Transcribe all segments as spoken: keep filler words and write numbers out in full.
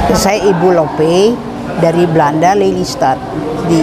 Saya Ibu Lope dari Belanda, Lelystad di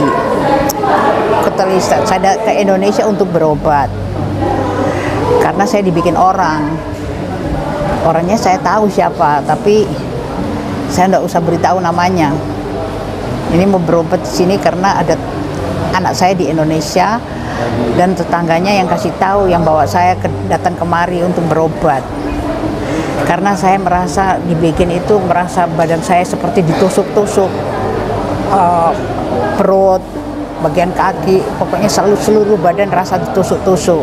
Kota Lelystad. Saya ke Indonesia untuk berobat karena saya dibikin orang. Orangnya saya tahu siapa, tapi saya nggak usah beritahu namanya. Ini mau berobat di sini karena ada anak saya di Indonesia dan tetangganya yang kasih tahu, yang bawa saya ke, datang kemari untuk berobat. Karena saya merasa dibikin itu, merasa badan saya seperti ditusuk-tusuk, uh, perut, bagian kaki, pokoknya selalu seluruh badan rasa ditusuk-tusuk.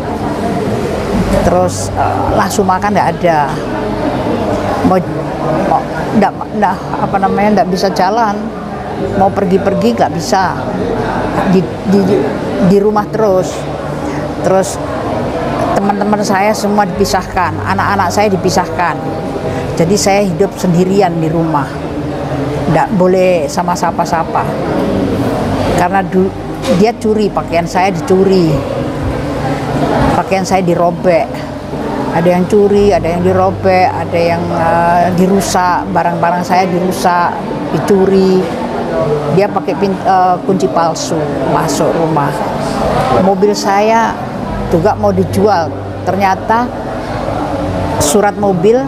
Terus uh, langsung makan nggak ada, mau, mau nggak, nggak, apa namanya, nggak bisa jalan, mau pergi-pergi nggak bisa, di, di, di rumah terus. Terus teman-teman saya semua dipisahkan, anak-anak saya dipisahkan. Jadi saya hidup sendirian di rumah, nggak boleh sama siapa-siapa. Karena du- dia curi, pakaian saya dicuri, pakaian saya dirobek. Ada yang curi, ada yang dirobek, ada yang uh, dirusak, barang-barang saya dirusak, dicuri. Dia pakai pin- uh, kunci palsu masuk rumah. Mobil saya juga mau dijual, ternyata surat mobil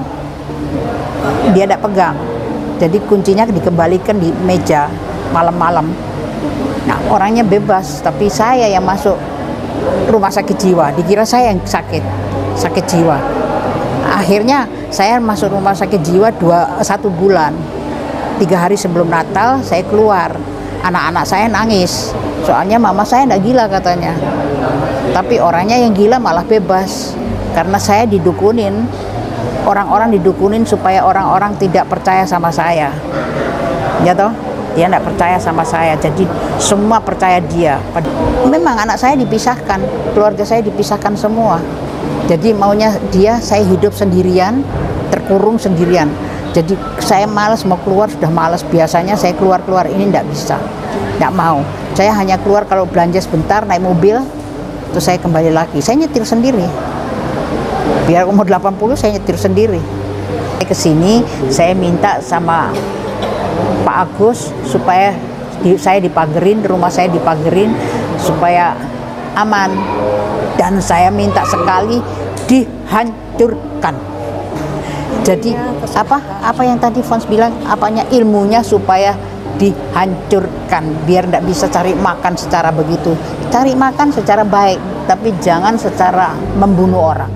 dia tidak pegang, jadi kuncinya dikembalikan di meja malam-malam. Nah, orangnya bebas, tapi saya yang masuk rumah sakit jiwa, dikira saya yang sakit sakit jiwa. Akhirnya saya masuk rumah sakit jiwa dua satu bulan. Tiga hari sebelum Natal saya keluar. Anak-anak saya nangis, soalnya mama saya tidak gila katanya. Tapi orangnya yang gila malah bebas, karena saya didukunin. Orang-orang didukunin supaya orang-orang tidak percaya sama saya, ya toh? Dia tidak percaya sama saya, jadi semua percaya dia. Memang anak saya dipisahkan, keluarga saya dipisahkan semua. Jadi maunya dia saya hidup sendirian, terkurung sendirian. Jadi saya malas mau keluar, sudah malas. Biasanya saya keluar-keluar, ini tidak bisa, tidak mau. Saya hanya keluar kalau belanja sebentar, naik mobil, terus saya kembali lagi. Saya nyetir sendiri. Biar umur delapan puluh saya nyetir sendiri. Ke sini saya minta sama Pak Agus supaya di, saya dipagerin, rumah saya dipagerin supaya aman. Dan saya minta sekali dihancurkan. Jadi apa apa yang tadi Fons bilang, apanya ilmunya supaya dihancurkan, biar tidak bisa cari makan secara begitu. Cari makan secara baik, tapi jangan secara membunuh orang.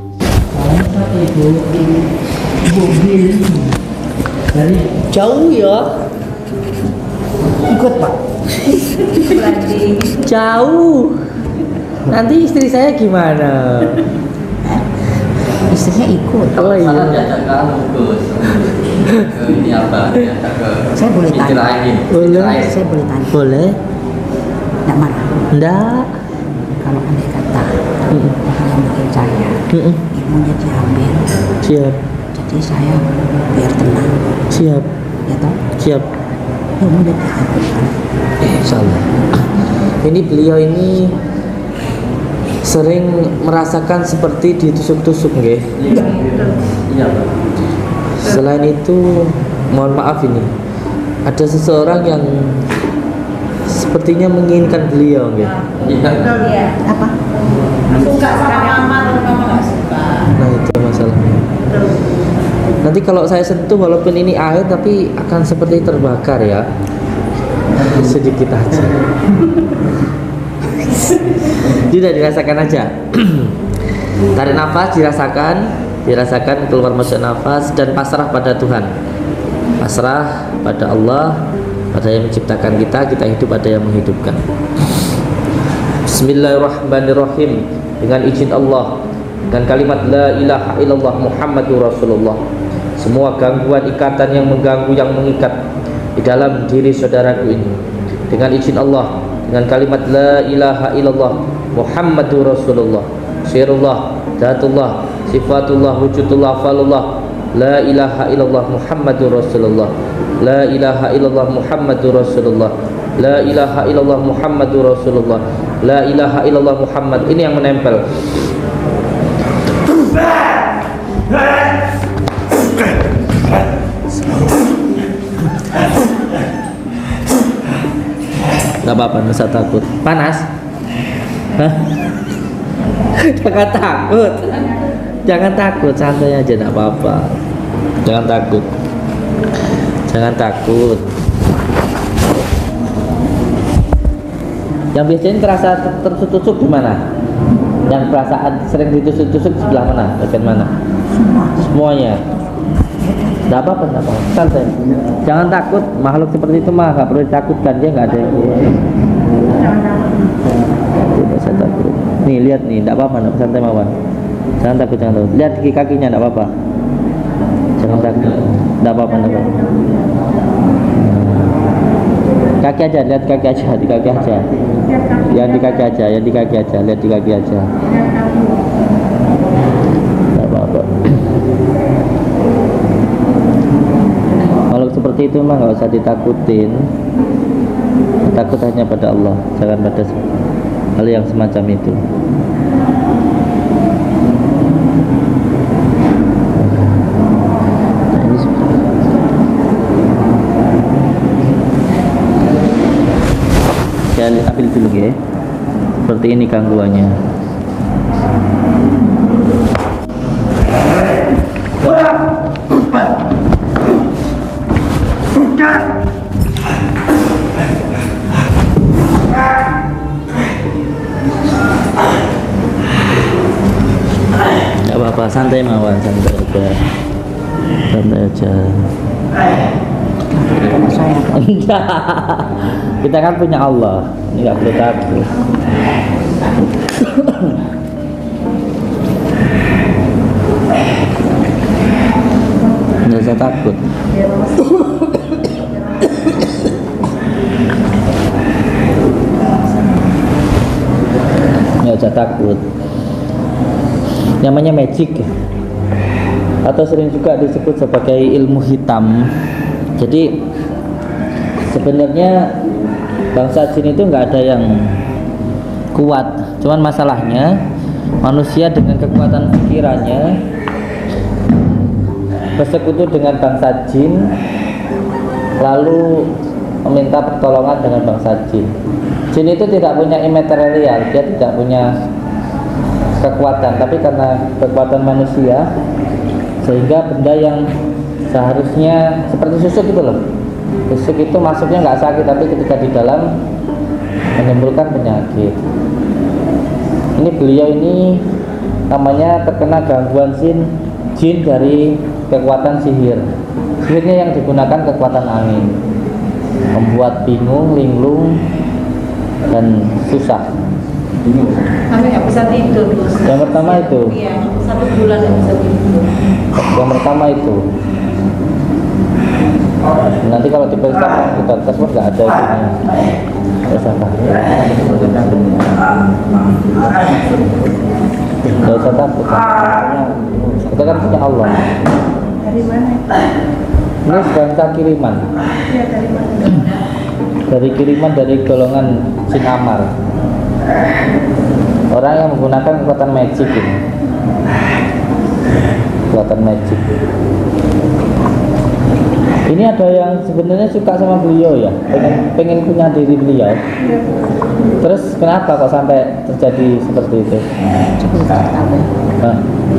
Jauh ya, Ikut Pak. jauh. Nanti istri saya gimana? Istrinya ikut. Oh iya. Saya boleh tanya. Boleh. Saya boleh tanya. Boleh. Tidak marah. Enggak. Kalau andai kata Mm-mm. yang bikin saya Mm-mm. ilmunya diambil, Siap. jadi saya biar tenang, Siap. ya toh, Siap. ilmunya diambil. Salah. Ini beliau ini sering merasakan seperti ditusuk-tusuk, nggih. Iya. Selain itu, mohon maaf ini, ada seseorang yang sepertinya menginginkan beliau, nggih. Iya. Apa? Suka sama mama atau mama nggak suka? Nah itu masalahnya. Nanti kalau saya sentuh, walaupun ini air, tapi akan seperti terbakar ya. Sedikit aja. Tidak dirasakan aja. Tarik nafas, dirasakan, dirasakan keluar masuk nafas, dan pasrah pada Tuhan. Pasrah pada Allah, pada yang menciptakan kita, kita hidup, ada yang menghidupkan. Bismillahirrahmanirrahim. Dengan izin Allah dan kalimat la ilaha illallah Muhammadur Rasulullah, semua gangguan, ikatan yang mengganggu, yang mengikat di dalam diri saudaraku ini, dengan izin Allah, dengan kalimat la ilaha illallah Muhammadur Rasulullah, sirullah, zatullah, sifatullah, wujudullah, falullah, la ilaha illallah Muhammadur Rasulullah, la ilaha illallah Muhammadur Rasulullah, la ilaha illallah Muhammadur Rasulullah, la ilaha illallah Muhammad. Ini yang menempel. Gak apa-apa, nggak usah takut. Panas? Hah? Jangan takut. Jangan takut, santai aja, nggak apa-apa. Jangan takut. Jangan takut. Yang biasanya terasa tertusuk di mana? Yang perasaan sering ditusuk-tusuk sebelah mana? Bagian mana? Semuanya. Tidak apa-apa, tidak apa-apa. Santai. Jangan takut. Makhluk seperti itu mah nggak perlu ditakutkan, dia nggak ada. Tidak usah takut. Nih lihat nih, tidak apa-apa, tidak santai Mawan. Jangan takut, jangan takut. Lihat kaki kakinya, tidak apa-apa. Jangan takut. Tidak apa-apa, tidak apa-apa. Kaki aja, lihat kaki aja, di kaki aja. Yang di kaki aja, yang di kaki aja, lihat di kaki aja. Tidak apa-apa. Kalau seperti itu mah nggak usah ditakutin. Takut hanya pada Allah, jangan pada hal yang semacam itu. Nah, ini saya ambil dulu ya. Seperti ini gangguannya. Gak apa-apa, santai Mawan, santai aja. Santai aja. Enggak. Kita kan punya Allah. Ini gak perlu takut. Nggak usah takut. Nggak usah takut. Namanya magic, atau sering juga disebut sebagai ilmu hitam. Jadi sebenarnya bangsa jin itu nggak ada yang kuat. Cuman masalahnya manusia dengan kekuatan pikirannya bersekutu dengan bangsa jin, lalu meminta pertolongan dengan bangsa jin. Jin itu tidak punya immaterial, dia tidak punya kekuatan, tapi karena kekuatan manusia, sehingga benda yang seharusnya seperti susuk itu loh, susuk itu masuknya nggak sakit, tapi ketika di dalam menimbulkan penyakit. Ini beliau ini namanya terkena gangguan jin, jin dari kekuatan sihir. Sihirnya yang digunakan kekuatan angin, membuat bingung, linglung, dan susah. Kami nggak bisa tidur. Yang pertama itu. Iya, satu bulan nggak bisa tidur. Yang pertama itu. Nanti kalau diperiksa di dokter pun nggak ada itunya. Nggak usah takut. Nggak usah takut. Kita kan punya Allah. Dari mana? Ini bangsa kiriman. Iya, dari mana? Dari kiriman dari golongan jin amar. Orang yang menggunakan kekuatan magic ini. Kekuatan magic. Ini ada yang sebenarnya suka sama beliau ya, pengen, pengen punya diri beliau. Terus kenapa kok sampai terjadi seperti itu? Nah.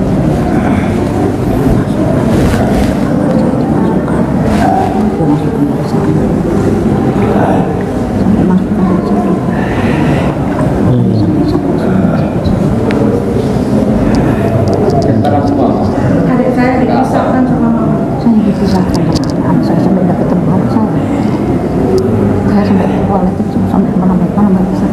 Adik saya dipisahkan sama mama. Saya dipisahkan sama anak saya sampai tidak ketemu anak saya. Saya sampai ke toilet itu sampai kemana-mana bisa.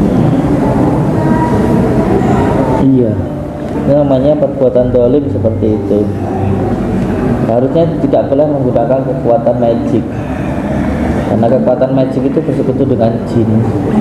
Iya, ini namanya perbuatan dolim seperti itu. Harusnya tidak boleh menggunakan kekuatan magic, karena kekuatan magic itu bersekutu dengan jin.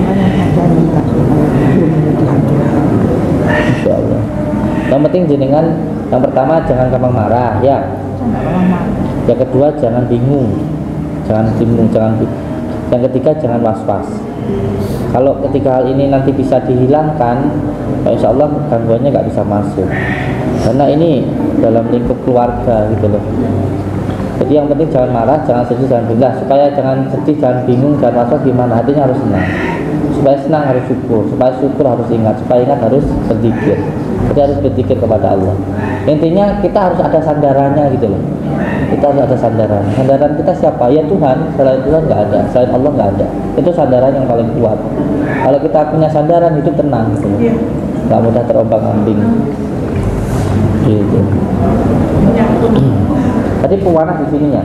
Insya Allah. Yang penting jenengan, yang pertama jangan gampang marah ya. Yang kedua jangan bingung, jangan bingung, jangan. Yang ketiga jangan was-was. Kalau ketiga hal ini nanti bisa dihilangkan, insya Allah gangguannya nggak bisa masuk. Karena ini dalam lingkup keluarga gitu loh. Jadi yang penting jangan marah, jangan sedih, jangan gundah. Supaya jangan sedih, jangan bingung, jangan was-was, gimana hatinya harus senang. supaya senang harus syukur, supaya syukur harus ingat, supaya ingat harus berzikir. Jadi harus berzikir kepada Allah. Intinya kita harus ada sandarannya gitu loh. Kita harus ada sandaran. Sandaran kita siapa? Ya Tuhan. Selain Tuhan nggak ada, selain Allah nggak ada. Itu sandaran yang paling kuat. Kalau kita punya sandaran, hidup tenang gitu loh. Nggak mudah terombang-ambing. Gitu. Tadi pewarna di sininya.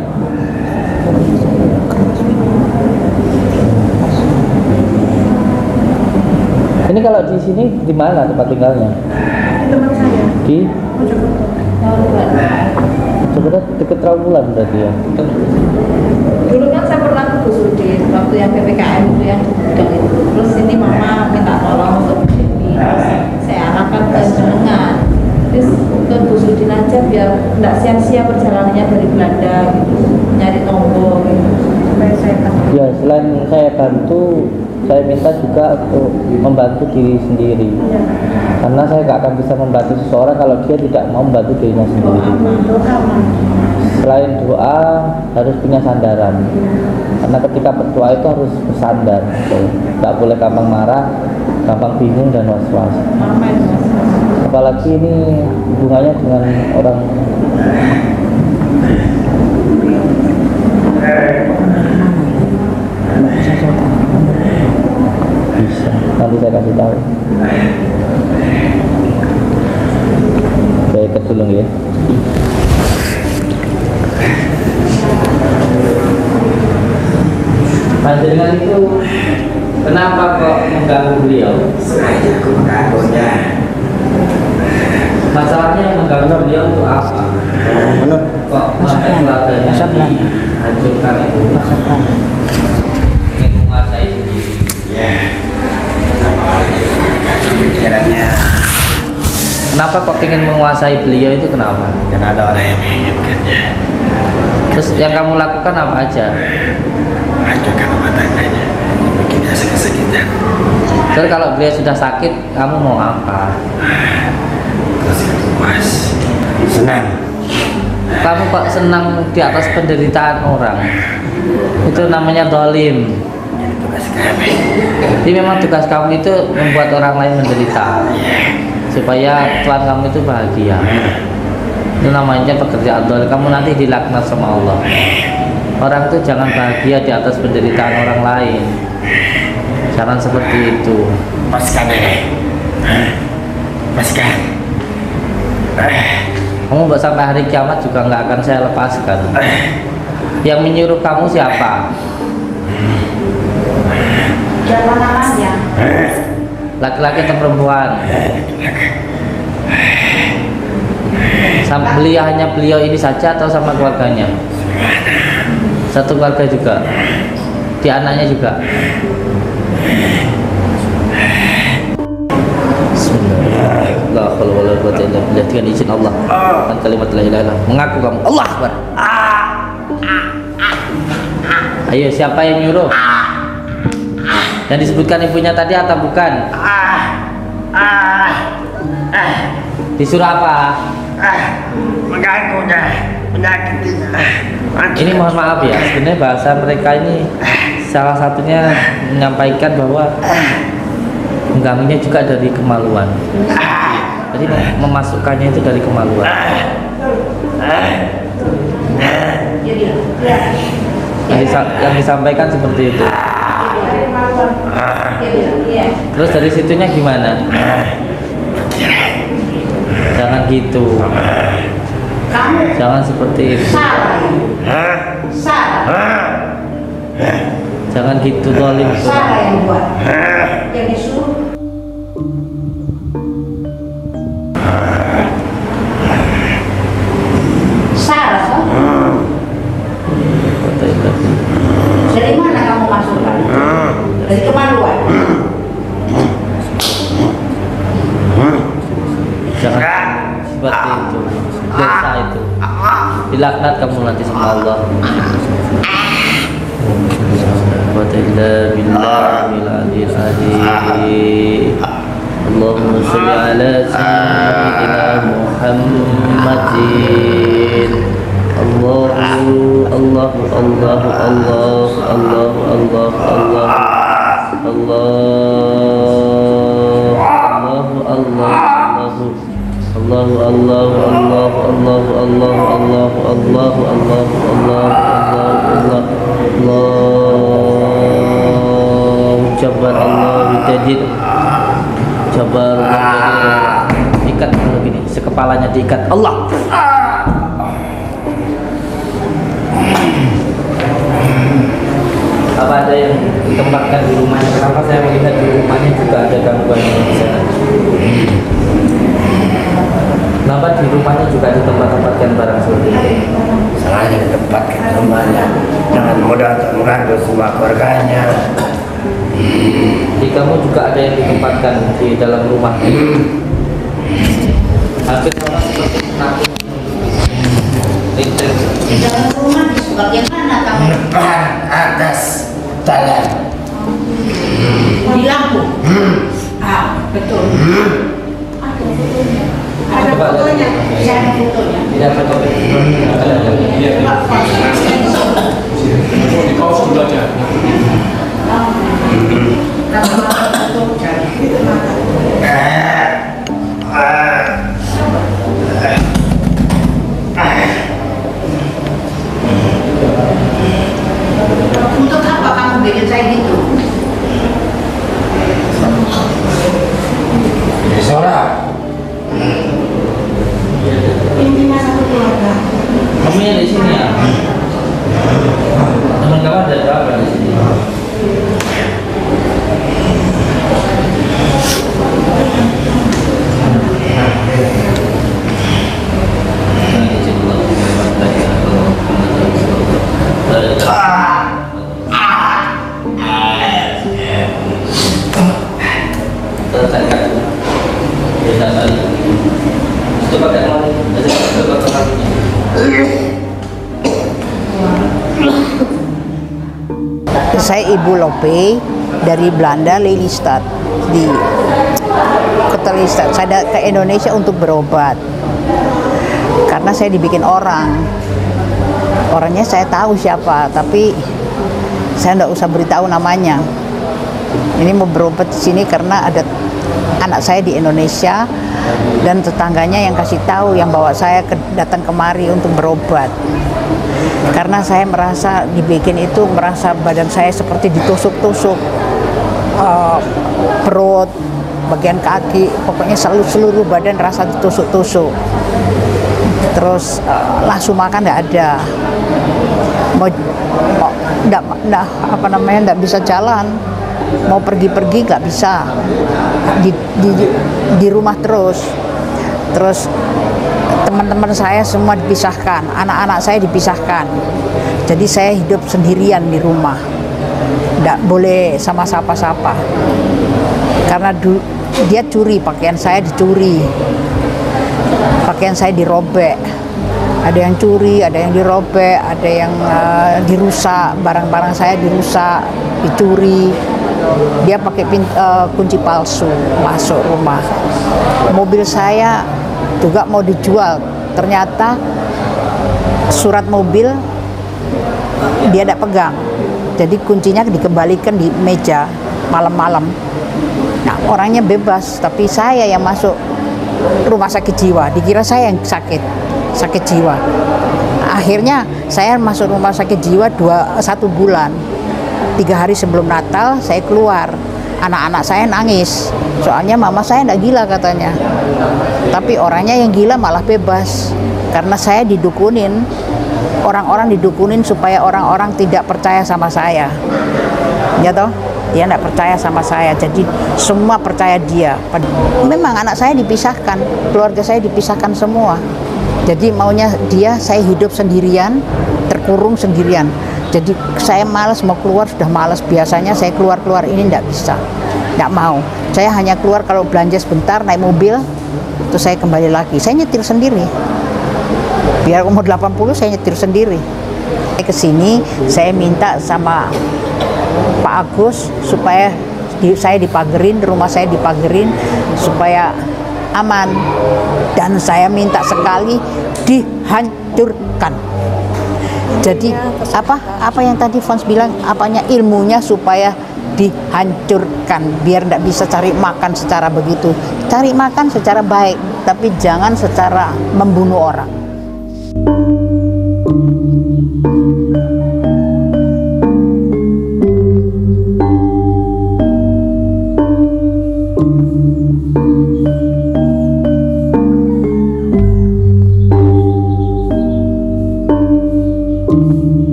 Ini kalau di sini di mana tempat tinggalnya? Di tempat saya. Di Mojokerto. sebenarnya deket Trawulan berarti ya. Dulu kan saya pernah ke Busudin waktu yang P P K M itu yang gudang itu. Terus ini mama minta tolong untuk ini. Saya arahkan ke jenengan. Terus ke Busudin aja biar tidak sia-sia perjalanannya dari Belanda gitu, nyari tombol gitu. Supaya saya tahu. Ya selain saya bantu, saya minta juga untuk membantu diri sendiri. Ya. Karena saya nggak akan bisa membantu seseorang kalau dia tidak mau membantu dirinya sendiri. Doa, Selain doa harus punya sandaran. Karena ketika berdoa itu harus bersandar. Nggak boleh gampang marah, gampang bingung dan was-was. mama itu mas. Apalagi ini hubungannya dengan orang bisa. Nanti saya kasih tahu. Saya ikat dulu ya. Panjenengan itu kenapa kok mengganggu beliau? Sengaja aku mengganggunya. Masalahnya yang mengganggu beliau untuk apa? Benar. Kok sampai keluarganya dihancurkan itu? Ingin menguasai sendiri. Ya. Pikirannya. Kenapa kok ingin menguasai beliau itu kenapa? Karena ada orang yang menginginkannya. Terus yang kamu lakukan apa aja? Hancurkan rumah tangganya. Bikin dia sakit-sakitan. Terus kalau beliau sudah sakit, kamu mau apa? Terus puas. Senang. Kamu kok senang di atas penderitaan orang? Itu namanya dolim. Jadi tugas kami. Jadi memang tugas kamu itu membuat orang lain menderita, supaya Tuhan kamu itu bahagia. Itu namanya pekerjaan dolim. Kamu nanti dilaknat sama Allah. Orang itu jangan bahagia di atas penderitaan orang lain. Jangan seperti itu. Lepaskan ini. Lepaskan. Kamu buat sampai hari kiamat juga nggak akan saya lepaskan. Yang menyuruh kamu siapa? Jangan namanya. Laki-laki atau perempuan? Sama beliau, hanya beliau ini saja atau sama keluarganya? Satu keluarga juga? Di anaknya juga? Bismillahirrahmanirrahim. Dengan izin Allah, dengan kalimat la ilaha illallah, mengaku kamu Allah Akbar. Ayo, siapa yang nyuruh? Yang disebutkan ibunya tadi atau bukan? Disuruh apa? Mengganggunya, menyakitinya. Ini mohon maaf ya, sebenarnya bahasa mereka ini salah satunya menyampaikan bahwa mengganggunya juga dari kemaluan. Jadi memasukkannya itu dari kemaluan. Yang, disa- yang disampaikan seperti itu. Terus dari situnya gimana? Jangan gitu. Jangan seperti itu. Jangan gitu dolim. Salah yang buat. Yang disuruh. Salah, so? Dari mana kamu masukkan? Dari kemaluan. Jangan seperti itu. Dosa itu. Dilaknat kamu nanti sama Allah. Allahumma sholli ala sayyidina Muhammadin. Allahu Allahu Allahu Allahu Allahu Allahu Allahu Allah Allah Allahu Allah Allahu Allah Allah Allah Allah Allah Allah Allah Allah Jabar Allah Jadid Jabar Allah ikat begini sekepalanya diikat Allah. Apa ada yang ditempatkan di rumahnya? Kenapa saya melihat di rumahnya juga ada gangguan di sana? Kenapa di rumahnya juga ditempat-tempatkan barang seperti itu? Salahnya ditempatkan di rumahnya dengan mudah untuk mengganggu semua keluarganya. Jadi kamu juga ada yang ditempatkan di dalam rumah. Hampir sama seperti nakut. Di dalam rumah di bagian mana kamu? Depan, atas, jalan. Di lampu. Ah, betul. Ada fotonya. Ada fotonya. Saya ada fotonya. Tidak ada fotonya. Di bawah sebelah aja. Untuk apa kamu bikin saya gitu? Di sholat. Ini mana keluarga? Kamu yang di sini ya? Teman kamu ada berapa di sini? Saya Ibu Lope dari Belanda, Lelystad di Kota Lelystad. Saya ke Indonesia untuk berobat karena saya dibikin orang. Orangnya saya tahu siapa, tapi saya nggak usah beritahu namanya. Ini mau berobat di sini karena ada anak saya di Indonesia dan tetangganya yang kasih tahu, yang bawa saya ke, datang kemari untuk berobat. Karena saya merasa dibikin itu, merasa badan saya seperti ditusuk-tusuk, uh, perut, bagian kaki, pokoknya selalu seluruh badan rasa ditusuk-tusuk. Terus uh, langsung makan nggak ada, mau, mau nggak, nggak, apa namanya, nggak bisa jalan, mau pergi-pergi nggak bisa, di, di, di rumah terus. Terus teman-teman saya semua dipisahkan, anak-anak saya dipisahkan. Jadi saya hidup sendirian di rumah, nggak boleh sama siapa-siapa. Karena du, dia curi pakaian saya, dicuri, pakaian saya dirobek. Ada yang curi, ada yang dirobek, ada yang uh, dirusak, barang-barang saya dirusak, dicuri. Dia pakai pin, uh, kunci palsu masuk rumah. Mobil saya juga mau dijual, ternyata surat mobil dia tidak pegang, jadi kuncinya dikembalikan di meja malam-malam. Nah, orangnya bebas, tapi saya yang masuk rumah sakit jiwa, dikira saya yang sakit sakit jiwa. Akhirnya saya masuk rumah sakit jiwa dua satu bulan. Tiga hari sebelum Natal saya keluar. Anak-anak saya nangis, soalnya mama saya tidak gila katanya. Tapi orangnya yang gila malah bebas, karena saya didukunin. Orang-orang didukunin supaya orang-orang tidak percaya sama saya. Ya toh? Dia tidak percaya sama saya, jadi semua percaya dia. Memang anak saya dipisahkan, keluarga saya dipisahkan semua. Jadi maunya dia, saya hidup sendirian, terkurung sendirian. Jadi saya malas mau keluar, sudah malas. Biasanya saya keluar-keluar, ini tidak bisa, tidak mau. Saya hanya keluar kalau belanja sebentar, naik mobil, terus saya kembali lagi. Saya nyetir sendiri. Biar umur delapan puluh saya nyetir sendiri. Saya kesini, saya minta sama Pak Agus supaya di, saya dipagerin, rumah saya dipagerin supaya aman. Dan saya minta sekali dihancurkan. Jadi apa apa yang tadi Fons bilang, apanya ilmunya supaya dihancurkan, biar tidak bisa cari makan secara begitu. Cari makan secara baik, tapi jangan secara membunuh orang.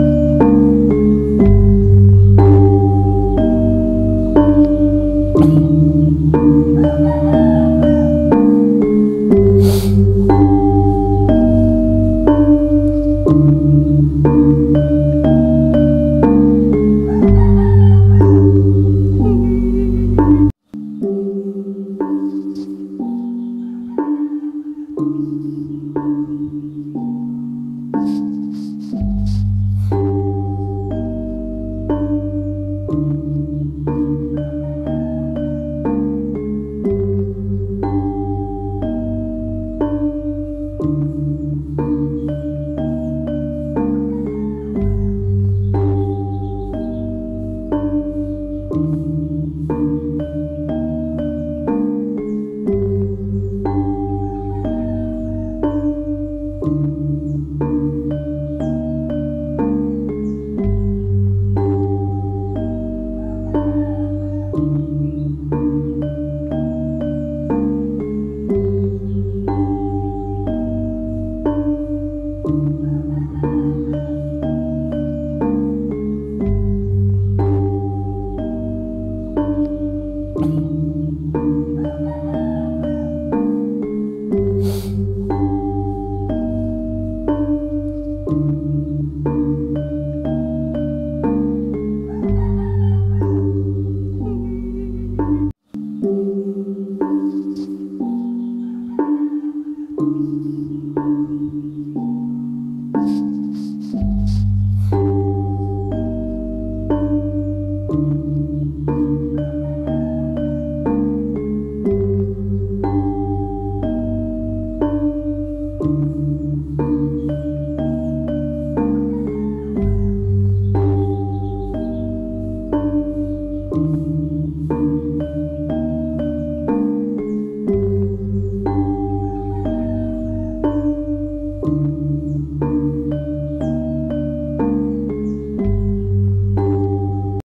Thank you.